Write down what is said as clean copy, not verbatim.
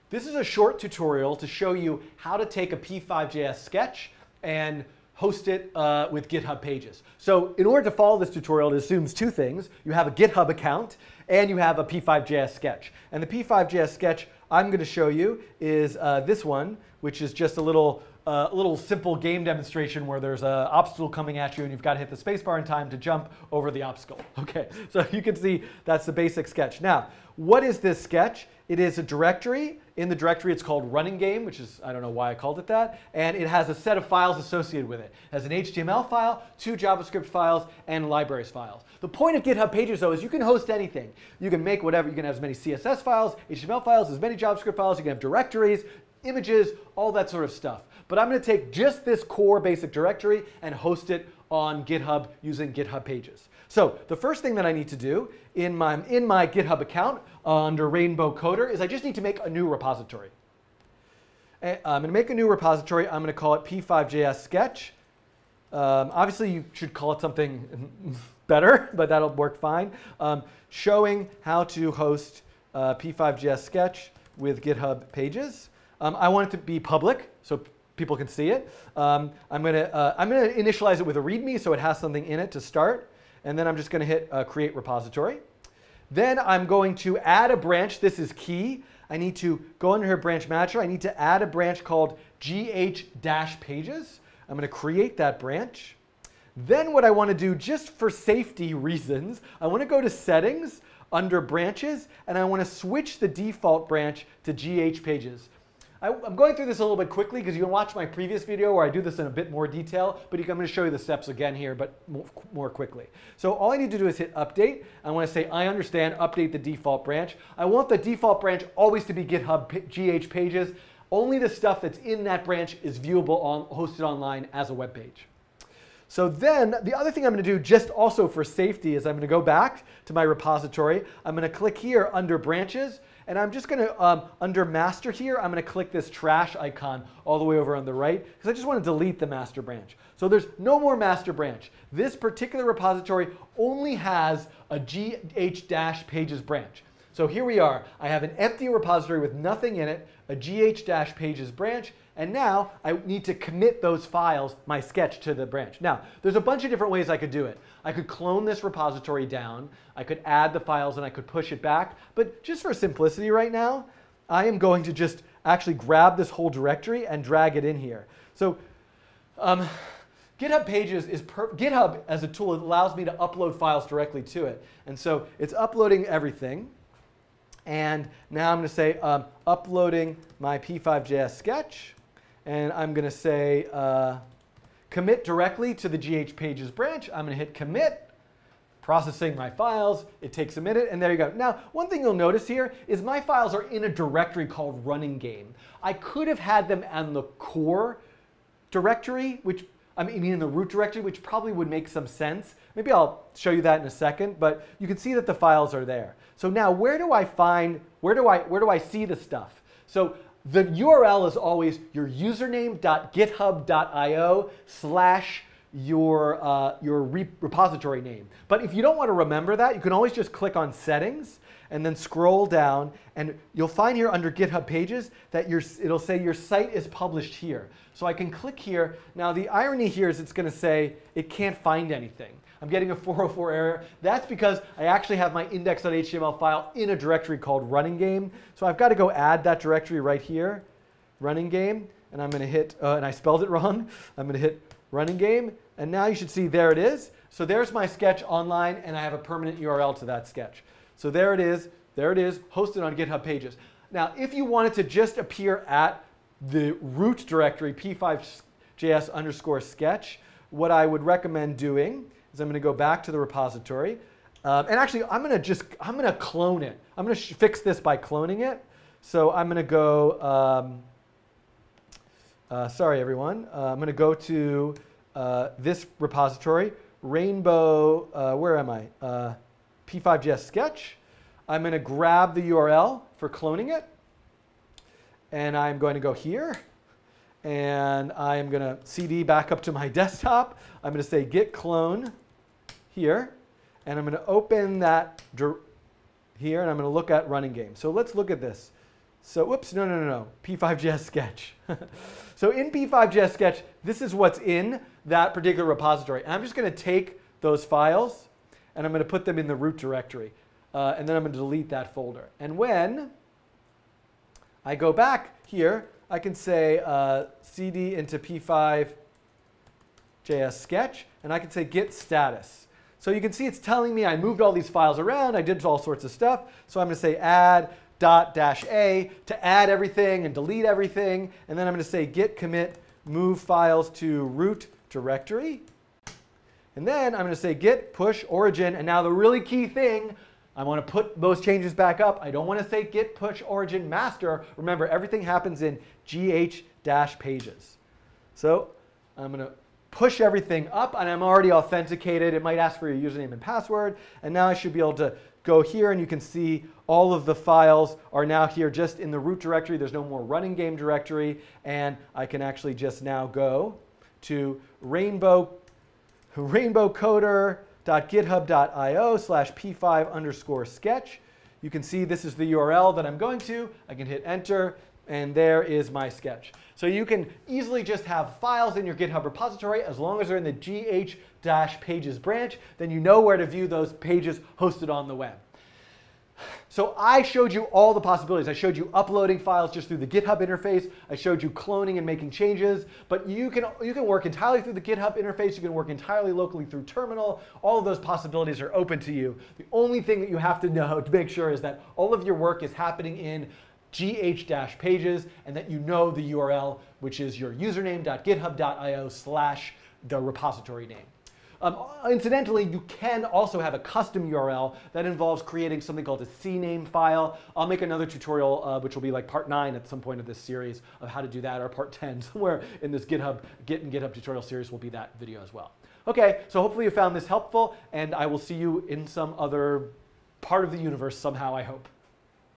This is a short tutorial to show you how to take a p5.js sketch and host it with GitHub Pages. So in order to follow this tutorial, it assumes two things. You have a GitHub account and you have a p5.js sketch. And the p5.js sketch I'm going to show you is this one, which is just a little simple game demonstration where there's an obstacle coming at you and you've got to hit the spacebar in time to jump over the obstacle. Okay, so you can see that's the basic sketch. Now, what is this sketch? It is a directory. In the directory, it's called running game, which is, I don't know why I called it that. And it has a set of files associated with it. It has an HTML file, 2 JavaScript files, and libraries files. The point of GitHub Pages, though, is you can host anything. You can make whatever. You can have as many CSS files, HTML files, as many JavaScript files. You can have directories, images, all that sort of stuff. But I'm going to take just this core basic directory and host it on GitHub using GitHub Pages. So the first thing that I need to do in my GitHub account under Rainbow Coder is I just need to make a new repository. I'm going to make a new repository. I'm going to call it p5.js sketch. Obviously, you should call it something better, but that'll work fine. Showing how to host p5.js sketch with GitHub Pages. I want it to be public, so people can see it. I'm going to initialize it with a README so it has something in it to start. And then I'm just going to hit Create Repository. Then I'm going to add a branch. This is key. I need to go under here, Branch Manager. I need to add a branch called gh-pages. I'm going to create that branch. Then what I want to do, just for safety reasons, I want to go to Settings under Branches, and I want to switch the default branch to gh-pages. I'm going through this a little bit quickly because you can watch my previous video where I do this in a bit more detail, but I'm going to show you the steps again here, but more quickly. So all I need to do is hit Update. I want to say, I understand, update the default branch. I want the default branch always to be GitHub GH Pages. Only the stuff that's in that branch is viewable hosted online as a web page. So then the other thing I'm going to do just also for safety is I'm going to go back to my repository. I'm going to click here under Branches. And I'm just going to, under master here, I'm going to click this trash icon all the way over on the right because I just want to delete the master branch. So there's no more master branch. This particular repository only has a gh-pages branch. So here we are. I have an empty repository with nothing in it, a gh-pages branch, and now I need to commit those files, my sketch, to the branch. Now, there's a bunch of different ways I could do it. I could clone this repository down, I could add the files, and I could push it back. But just for simplicity right now, I am going to just actually grab this whole directory and drag it in here. So GitHub Pages is GitHub as a tool, it allows me to upload files directly to it. And so it's uploading everything. And now I'm going to say uploading my p5.js sketch. And I'm going to say commit directly to the gh-pages branch. I'm going to hit commit, processing my files. It takes a minute, and there you go. Now, one thing you'll notice here is my files are in a directory called running game. I could have had them on the core directory, I mean in the root directory, which probably would make some sense. Maybe I'll show you that in a second, but you can see that the files are there. So now where do I see the stuff? So the URL is always your username.github.io/your repository name. But if you don't want to remember that, you can always just click on Settings and then scroll down, and you'll find here under GitHub Pages that it'll say your site is published here. So I can click here. Now the irony here is it's going to say it can't find anything. I'm getting a 404 error. That's because I actually have my index.html file in a directory called running game. So I've got to go add that directory right here, running game, and I'm going to hit, and I spelled it wrong. I'm going to hit running game, and now you should see there it is. So there's my sketch online, and I have a permanent URL to that sketch. So there it is, hosted on GitHub Pages. Now, if you wanted to just appear at the root directory, p5.js_sketch, what I would recommend doing is I'm going to go back to the repository. And actually, I'm going to clone it. I'm going to fix this by cloning it. So I'm going to go, sorry everyone, I'm going to go to this repository, Rainbow, where am I? p5.js sketch. I'm going to grab the URL for cloning it. And I'm going to go here. And I'm going to CD back up to my desktop. I'm going to say git clone here. And I'm going to open that here. And I'm going to look at running game. So let's look at this. So, whoops, no, p5.js sketch. So in p5.js sketch, this is what's in that particular repository. And I'm just going to take those files and I'm going to put them in the root directory. And then I'm going to delete that folder. And when I go back here, I can say cd into p5.js sketch, and I can say git status. So you can see it's telling me I moved all these files around, I did all sorts of stuff. So I'm going to say add .-a to add everything and delete everything. And then I'm going to say git commit move files to root directory. And then I'm going to say git push origin. And now the really key thing, I want to put those changes back up. I don't want to say git push origin master. Remember, everything happens in GH-pages. So I'm going to push everything up, and I'm already authenticated. It might ask for your username and password. And now I should be able to go here, and you can see all of the files are now here just in the root directory. There's no more running game directory. And I can actually just now go to rainbowcoder.github.io/p5_sketch. You can see this is the URL that I'm going to. I can hit enter, and there is my sketch. So you can easily just have files in your GitHub repository as long as they're in the GH-pages branch. Then you know where to view those pages hosted on the web. So I showed you all the possibilities. I showed you uploading files just through the GitHub interface. I showed you cloning and making changes. But you can work entirely through the GitHub interface. You can work entirely locally through terminal. All of those possibilities are open to you. The only thing that you have to know to make sure is that all of your work is happening in GH-pages and that you know the URL, which is your username.github.io/the repository name. Incidentally, you can also have a custom URL that involves creating something called a CNAME file. I'll make another tutorial, which will be like part 9 at some point of this series of how to do that, or part 10 somewhere in this Git and GitHub tutorial series will be that video as well. Okay, so hopefully you found this helpful, and I will see you in some other part of the universe somehow, I hope.